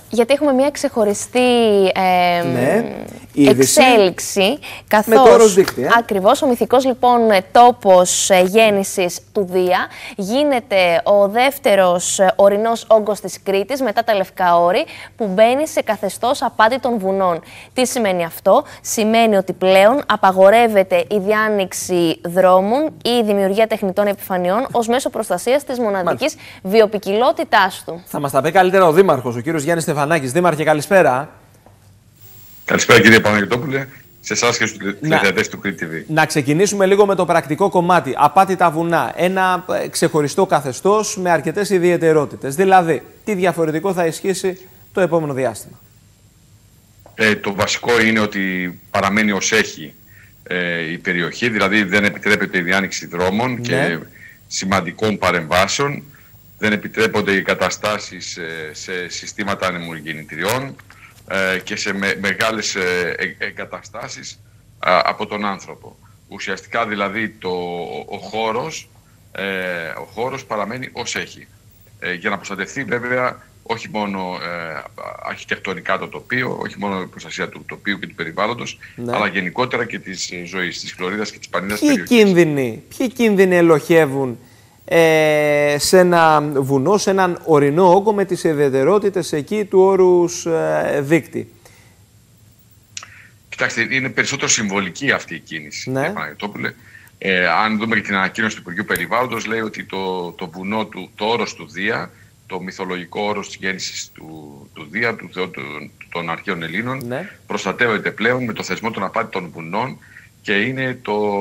Γιατί έχουμε μια ξεχωριστή εξέλιξη, καθώς ακριβώς ο μυθικός λοιπόν τόπος γέννησης του Δία γίνεται ο δεύτερος ορεινός όγκος της Κρήτης μετά τα Λευκά Όρη, που μπαίνει σε καθεστώς απάτη των βουνών. Τι σημαίνει αυτό? Σημαίνει ότι πλέον απαγορεύεται η διάνοιξη δρόμων ή η δημιουργία τεχνητών επιφανειών ως μέσο προστασίας της μοναδικής βιοποικιλότητάς του. Θα μας τα πει καλύτερα ο Δήμαρχος, ο κύριος Γιάννης Στεφανάκης. Δήμαρχε, καλησπέρα. Καλησπέρα κύριε Παναγιωτόπουλε, σε εσάς και στους τηλεθεατές του Crete TV. Να ξεκινήσουμε λίγο με το πρακτικό κομμάτι. Απάτη τα βουνά. Ένα ξεχωριστό καθεστώς με αρκετές ιδιαιτερότητες. Δηλαδή, τι διαφορετικό θα ισχύσει το επόμενο διάστημα? Το βασικό είναι ότι παραμένει ως έχει η περιοχή, δηλαδή δεν επιτρέπεται η διάνοιξη δρόμων και σημαντικών παρεμβάσεων. Δεν επιτρέπονται οι καταστάσεις σε συστήματα ανεμογεννητριών και σε μεγάλες εγκαταστάσεις από τον άνθρωπο. Ουσιαστικά δηλαδή ο χώρος παραμένει ως έχει. Για να προστατευτεί βέβαια όχι μόνο αρχιτεκτονικά το τοπίο, όχι μόνο η προστασία του τοπίου και του περιβάλλοντος, αλλά γενικότερα και της ζωής, της χλωρίδας και της πανίδας περιοχής. Ποιοι κίνδυνοι ελοχεύουν σε ένα βουνό, σε έναν ορεινό όγκο με τις ιδιαιτερότητες εκεί του όρους δείκτη? Κοιτάξτε, είναι περισσότερο συμβολική αυτή η κίνηση. Αν δούμε και την ανακοίνωση του Υπουργείου Περιβάλλοντος, λέει ότι το βουνό, το όρος του Δία, το μυθολογικό όρος της γέννησης του Δία, του Θεού των αρχαίων Ελλήνων, προστατεύεται πλέον με το θεσμό των απάτη των βουνών και είναι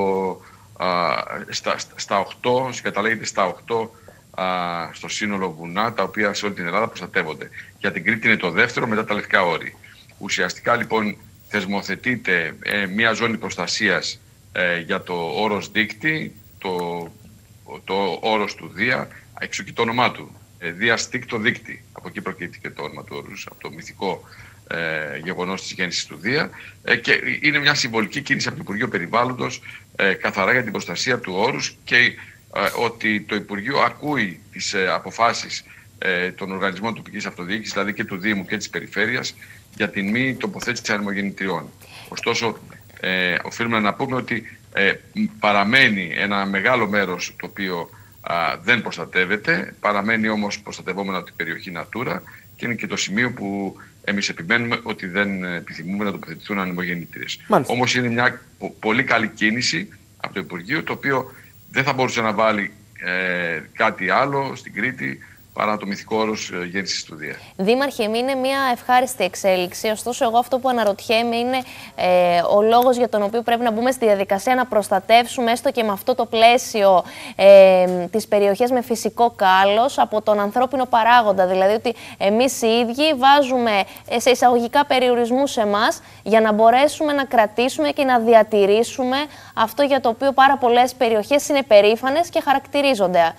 στα 8, συγκαταλέγεται στα 8 στο σύνολο βουνά, τα οποία σε όλη την Ελλάδα προστατεύονται. Για την Κρήτη είναι το δεύτερο μετά τα Λευκά Όρη. Ουσιαστικά λοιπόν θεσμοθετείται μια ζώνη προστασίας για το όρος δείκτη, το όρος του Δία, εξού και το όνομά του. Δία στίκτο δείκτη. Από εκεί προκύπτει το όνομα του όρους, από το μυθικό γεγονός της γέννησης του Δία, και είναι μια συμβολική κίνηση από το Υπουργείο Περιβάλλοντος καθαρά για την προστασία του όρους και ότι το Υπουργείο ακούει τις αποφάσεις των οργανισμών τοπικής αυτοδιοίκησης, δηλαδή και του Δήμου και της Περιφέρειας, για την μη τοποθέτηση ανεμογεννητριών. Ωστόσο, οφείλουμε να πούμε ότι παραμένει ένα μεγάλο μέρος το οποίο δεν προστατεύεται, παραμένει όμως προστατευόμενο από την περιοχή Natura και είναι και το σημείο που εμείς επιμένουμε ότι δεν επιθυμούμε να τοποθετηθούν ανεμογεννήτριες. Όμως είναι μια πολύ καλή κίνηση από το Υπουργείο, το οποίο δεν θα μπορούσε να βάλει κάτι άλλο στην Κρήτη παρά το μυθικό όρος γέννησης του Δία. Δήμαρχε, είναι μια ευχάριστη εξέλιξη. Ωστόσο, εγώ αυτό που αναρωτιέμαι είναι ο λόγος για τον οποίο πρέπει να μπούμε στη διαδικασία να προστατεύσουμε, έστω και με αυτό το πλαίσιο, τις περιοχές με φυσικό κάλος από τον ανθρώπινο παράγοντα. Δηλαδή, ότι εμείς οι ίδιοι βάζουμε σε εισαγωγικά περιορισμούς σε εμάς για να μπορέσουμε να κρατήσουμε και να διατηρήσουμε αυτό για το οποίο πάρα πολλές περιοχές είναι περήφανες και χαρακτηρίζονται.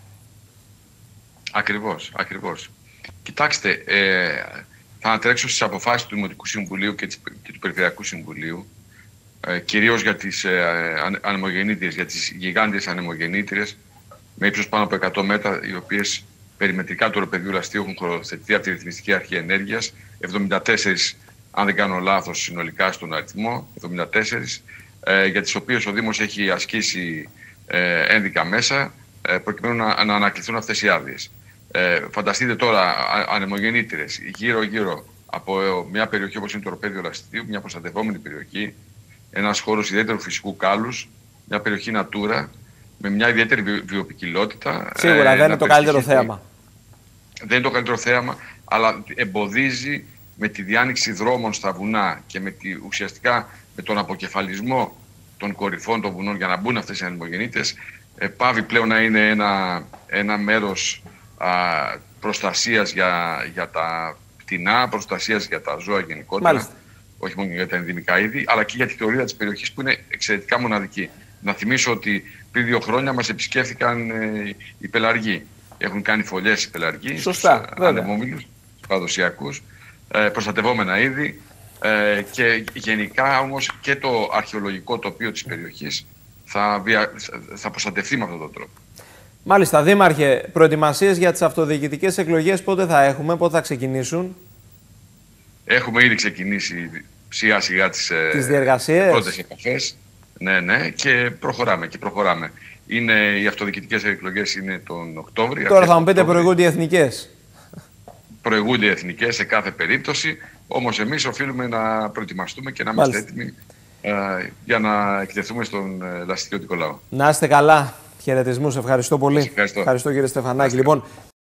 Ακριβώς. Κοιτάξτε, θα ανατρέξω στις αποφάσεις του Δημοτικού Συμβουλίου και του Περιφερειακού Συμβουλίου, κυρίως για τις ανεμογεννήτριες, για τις γιγάντιες ανεμογεννήτριες με ύψος πάνω από 100 μέτρα, οι οποίες περιμετρικά του οροπεδίου λαστείου έχουν χωροθετηθεί από τη Ρυθμιστική Αρχή Ενέργειας, 74, αν δεν κάνω λάθος, συνολικά στον αριθμό, 74, για τις οποίες ο Δήμος έχει ασκήσει ένδικα μέσα, προκειμένου να ανακληθούν αυτές οι άδειες. Φανταστείτε τώρα ανεμογεννήτριες γύρω-γύρω από μια περιοχή όπως είναι το οροπέδιο λαστείου, μια προστατευόμενη περιοχή, ένας χώρος ιδιαίτερου φυσικού κάλους, μια περιοχή Natura με μια ιδιαίτερη βιοποικιλότητα. Σίγουρα δεν είναι το καλύτερο θέαμα. Δεν είναι το καλύτερο θέαμα, αλλά εμποδίζει με τη διάνοιξη δρόμων στα βουνά και ουσιαστικά με τον αποκεφαλισμό των κορυφών των βουνών για να μπουν αυτές οι ανεμογεννήτριες, πάβει πλέον να είναι ένα μέρος προστασίας για τα πτηνά, προστασίας για τα ζώα γενικότερα, όχι μόνο για τα ενδυμικά είδη, αλλά και για τη χλωρίδα της περιοχής που είναι εξαιρετικά μοναδική. Να θυμίσω ότι πριν 2 χρόνια μας επισκέφθηκαν οι πελαργοί. Έχουν κάνει φωλιές οι πελαργοί στους ανεμόμυλους, στους παραδοσιακούς, προστατευόμενα είδη, και γενικά όμως και το αρχαιολογικό τοπίο της περιοχής θα προστατευτεί με αυτόν τον τρόπο. Μάλιστα, Δήμαρχε, προετοιμασίες για τις αυτοδιοικητικές εκλογές πότε θα έχουμε, πότε θα ξεκινήσουν? Έχουμε ήδη ξεκινήσει σιγά σιγά τις διεργασίες, πρώτες επαφές. Ναι, και προχωράμε. Οι αυτοδιοικητικές εκλογές είναι τον Οκτώβριο. Τώρα θα μου πείτε προηγούνται οι εθνικές. Προηγούνται οι εθνικές σε κάθε περίπτωση, όμως εμείς οφείλουμε να προετοιμαστούμε και να είμαστε έτοιμοι για να εκτεθούμε στον λαστιωτικό λαό. Να είστε καλά. Χαιρετισμούς. Ευχαριστώ πολύ. Ευχαριστώ Κύριε Στεφανάκη. Λοιπόν,